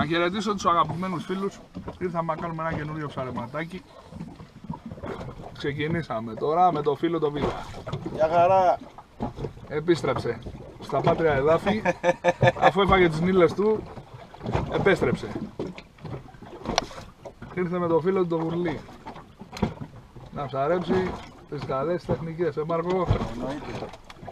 Να χαιρετήσω τους αγαπημένους φίλους. Ήρθαμε να κάνουμε ένα καινούριο ψαρεματάκι. Ξεκινήσαμε τώρα με το φίλο το Βίδα. Γεια χαρά! Επίστρεψε στα πάτρια εδάφη. Αφού έφαγε τις νύλες του, επέστρεψε. Ήρθε με το φίλο του το Βουρλί να ψαρέψει τις καλές τεχνικές, Μάρκο. Εννοείται.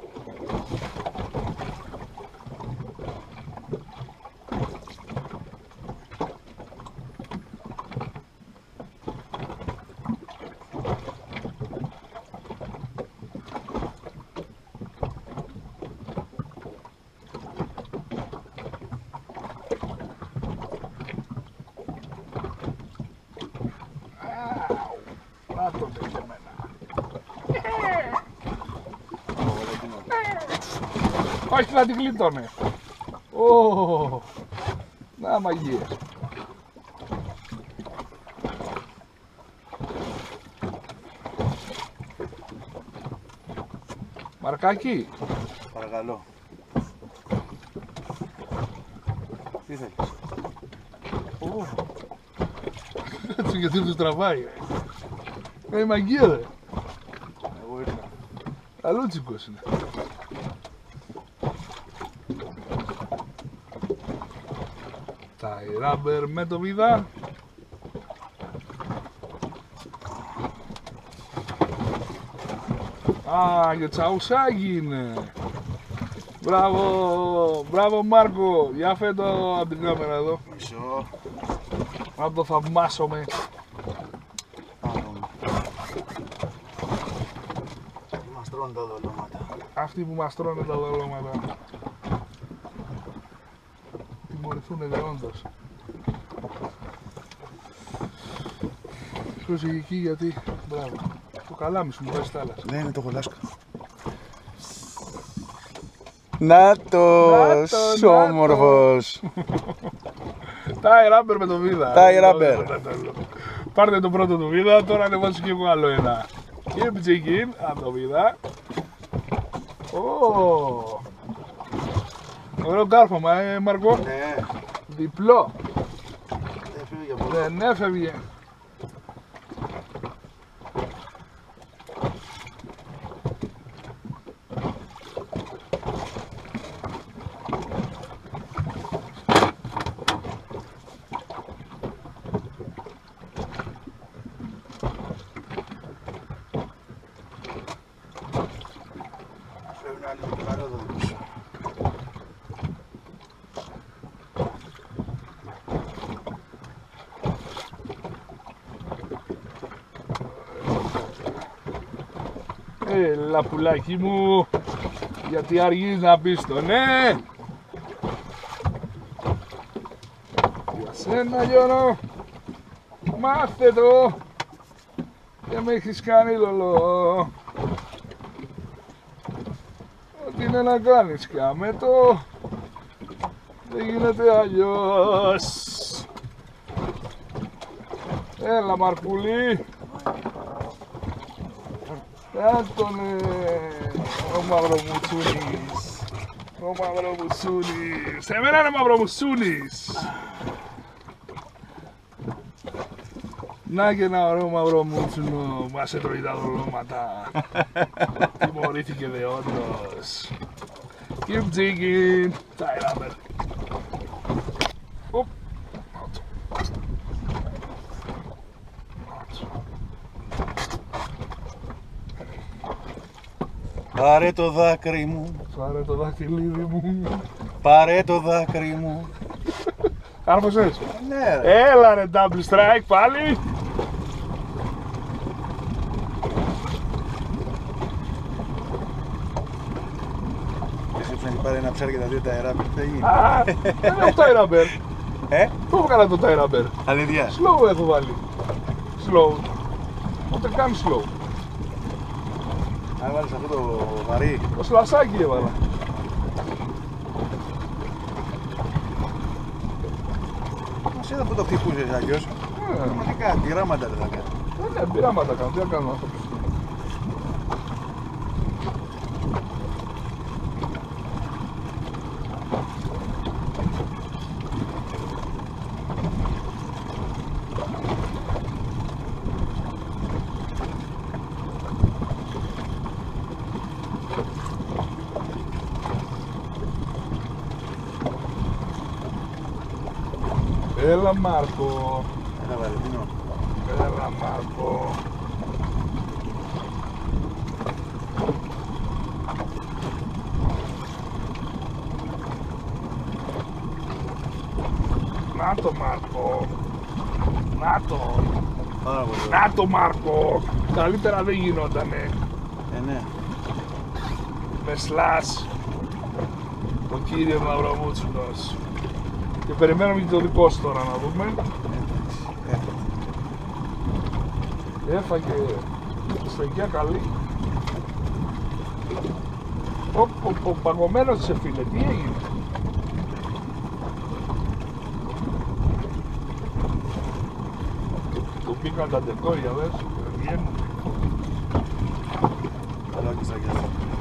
Όχι να την γλίτωνε. Να μαγείες. Μαρκάκι. Παρακαλώ. Τι θέλεις? Έτσι γιατί τους τραβάει. Η μαγεία ρε. Εγώ ήρθα. Καλούτσικος είναι. Tie rubber με το Βίδα. Και τσαουσάκι είναι. Μπράβο, μπράβο Μάρκο. Για φέτο από την κάμερα εδώ. Μισό. Να το θαυμάσουμε. Μας τρώνε τα δολώματα. Αυτοί που μας τρώνε τα δολώματα. Τιμωρηθούνε δεόντως. Προσεγγική γιατί, μπράβο. Το καλάμι σου μου βάζει θάλασσα. Ναι, είναι το χολάσκα. Νάτος, όμορφος. Tie rubber με το Βίδα. Tie rubber. Πάρτε το πρώτο του Βίδα, τώρα ανεβάζω και εγώ άλλο ένα. Keep jigging από το Βίδα. Ωραίο κάρφωμα, Μαρκό. Ναι. Διπλό. Έφυγε για πολύ. Δεν έφευγε. Πρέπει να είναι λίγο καλό το δικό σου. Έλα πουλάκι μου, γιατί αργείς να πεις το ναι. Για σένα Γιώργο, μάθε το και με έχεις κάνει λολό. Ό,τι είναι να κάνεις κάμε το, δεν γίνεται αλλιώς. Έλα Μαρκούλη. Άντωνε, ο Μαυρομουτσούνης. Ο Μαυρομουτσούνης. Εμένα είναι Μαυρομουτσούνης. Να και ένα ωραίο Μαυρομουτσούνο, μας έτρωγε τα δολώματα. Τιμωρήθηκε δεόντως. Keep jigging. Tie rubber. Πάρε το δάκρυ μου. Πάρε το δάχτυλίδι μου. Πάρε το δάκρυ μου. Κάρφωσες. Ναι ρε. Έλα ρε double strike πάλι. Εσύ ψάχνει πάρε ένα ψάρι και τα δύο τα αεράπερ. Θα γίνει. Δεν έχω tie rubber. Πού έβγαλα το tie rubber. Αλήθεια. Slow έχω βάλει. Slow. Ούτε καν slow. Αν βάλεις αυτό το βαρύ. Το σλασάκι έβαλα. Μας είδα που το χτυπούσες αλλιώς. Πραγματικά, πειράματα δεν θα κάνει. Ναι, πειράματα κάνω. Τι θα κάνω αυτό. Έλα Μάρκο. Έλα Βαλεντίνο. Έλα Μάρκο. Να το Μάρκο. Να το. Πάρα πολύ. Να το Μάρκο. Καλύτερα δεν γινότανε. Ναι. Με σλάς. Το κύριο Μαυρομούτσουνος. Και περιμένουμε και το δικό σου τώρα να δούμε. Έφαγε στεγιά καλή. Ο παγωμένος σε φίλε, τι έγινε? Του μπήκαν τα ντεκόρια, δες, βγαίνουν. Καλό και σαγιάζει.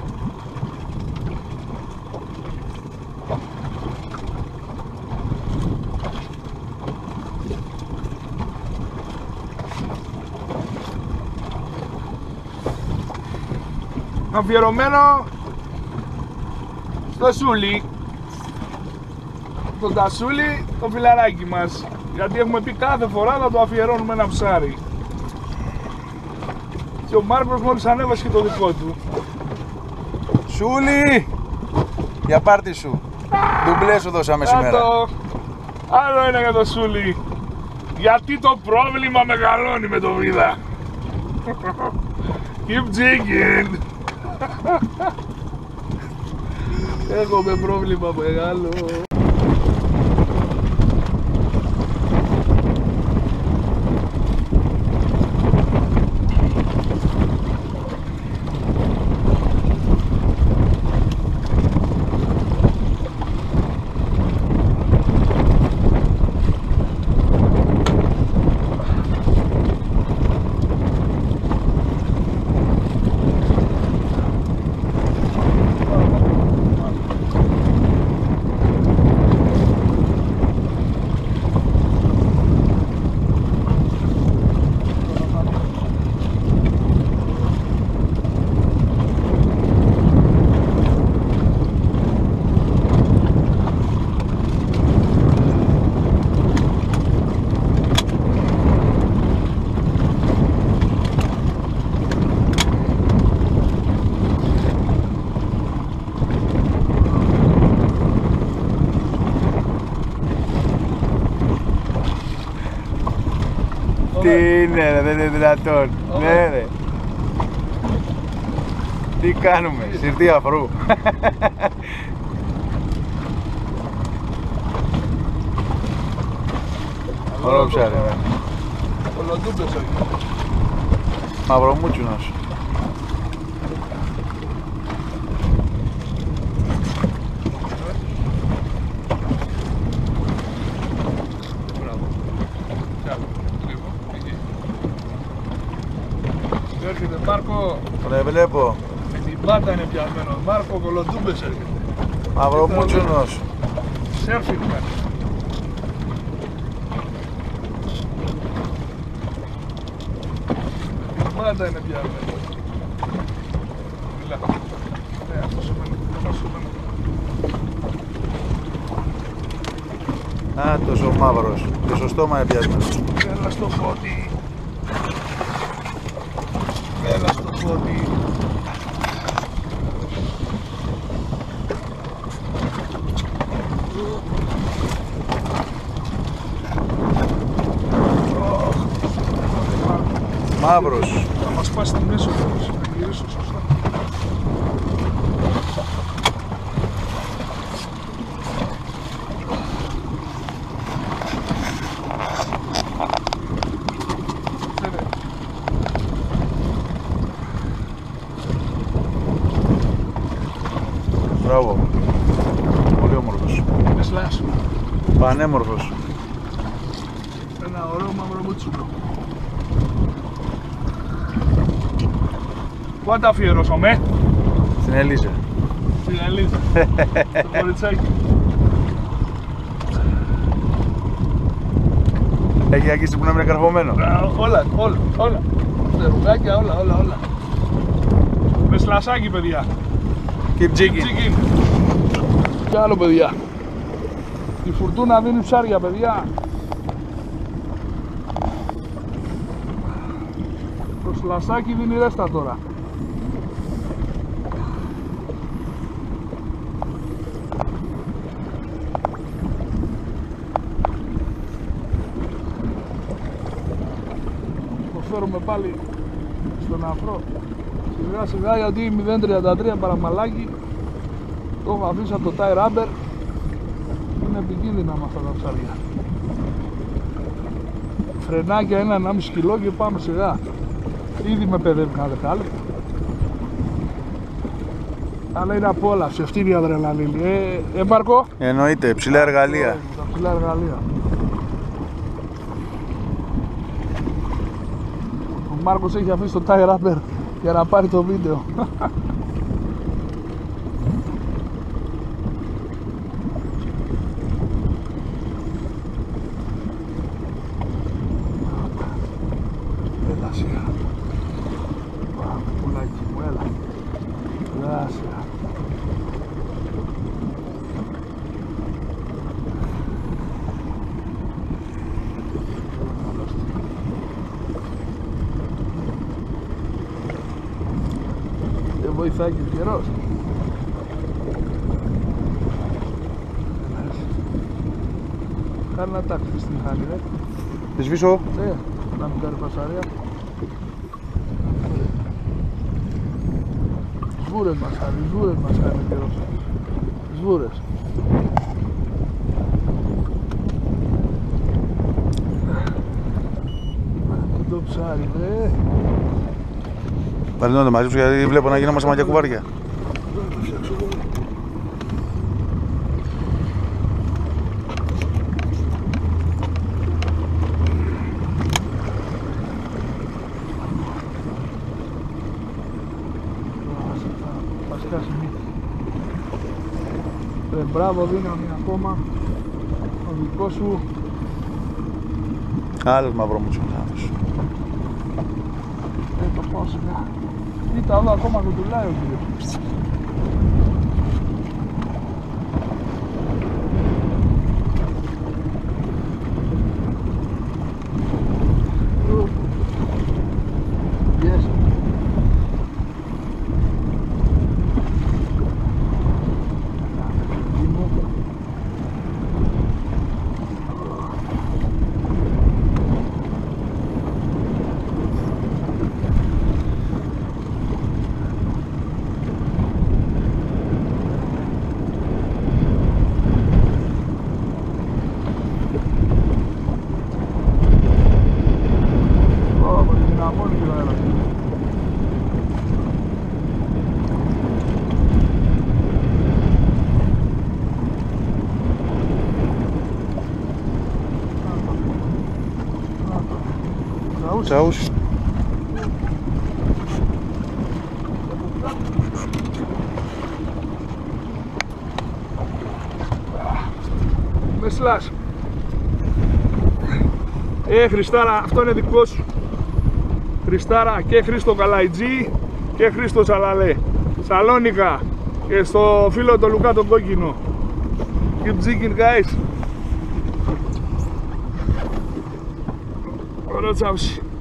Αφιερωμένο στο Σούλη, το Τασούλη, το φιλαράκι μας, γιατί έχουμε πει κάθε φορά να το αφιερώνουμε ένα ψάρι. Και ο Μάρκος μόλις ανέβασε και το δικό του. Σούλη! Για πάρτι σου. Ντουμπλέ σου δώσαμε σήμερα. Άλλο ένα για το Σούλη. Γιατί το πρόβλημα μεγαλώνει με το βίδα. Keep jigging. Έχουμε πρόβλημα μεγάλο. Τι είναι ρε, δεν είναι δυνατόν. Ναι ρε. Τι κάνουμε, συρτή αφρού. Ωραίο ψάρι. Κολοτούμπες όχι. Μαυρομούτσουνος. Έρχεται Μάρκο, Ρε βλέπω. με την πάτα είναι πιασμένο. Μάρκο κολοτούμπες έρχεται. Μαυρομούτσουνος. Σέρφινγκ κάνει. Με την πάτα είναι πιασμένο. Μιλά. Ναι, αυτός ο μένω. Α, τόσο μαύρος. Και στο στόμα είναι πιασμένος. Έλα στο φώτι. Έλα στο φώτι. Μαύρος. Θα μας πας στη μέση όμως, να γυρίσω σωστά. Μπράβο. Πολύ όμορφος. Με σλάσου. Πανέμορφος. Ένα ωραίο μαύρο μουτσούκο. Πού τα αφιερώσαμε? Στην Ελίζα. Στην Ελίζα. Το κοριτσάκι. Έχει αγγίσει που να είναι καρφωμένο. Όλα. Τερουγάκια, όλα. Με σλασάκι, παιδιά. Keep jigging. Τσίκιν. Κι άλλο, παιδιά. Η φουρτούνα δίνει ψάρια, παιδιά. Το σλασάκι δίνει ρέστα τώρα. Το φέρουμε πάλι στον αφρό. Σιγά σιγά, γιατί 0.33 παραμαλάκι. Το έχω αφήσει από το tie rubber. Είναι επικίνδυνα με αυτά τα ψάρια. Φρενάκια 1,5 κιλό και πάμε σιγά. Ήδη με παιδεύει ένα δεκάλεπτο. Αλλά είναι απόλαυση, αυτή είναι η αδρεναλίνη. Μάρκο. Εννοείται, ψηλά εργαλεία. Τα ψηλά εργαλεία. Ο Μάρκος έχει αφήσει το tie rubber για να πάρει το βίντεο. Έλα σιγά. Πάμε πουλάκι μου, έλα. Έλα σιγά. Δεν βοηθάει και ο καιρός. Κάνε ένα τάξη στη μηχανή, ρε. Τη σβήσω. Να μην κάνει φασαρία. Σβούρες μας κάνει ο καιρός. Σβούρες. Και το ψάρι, ρε. Βαλινόνται μαζί σου, γιατί βλέπω να γίνομαι μαγιά κουβάρια. Μπράβο, δύναμη ακόμα. Ο δικός σου. Άλλος μαυρόμουτσος άνθρωπος. Το πάω σιγά. Κοίτα εδώ ακόμα κουτουλάει ο κύριος. Yes. Τσαούς. Με σλάς. Χριστάρα, αυτό είναι δικό σου. Χριστάρα και Χρήστο Καλαϊτζή και Χρήστο Σαλαλέ. Σαλόνικα και στο φίλο το Λουκά τον κόκκινο. Keep jigging, guys. Ωραίο τσάουσι.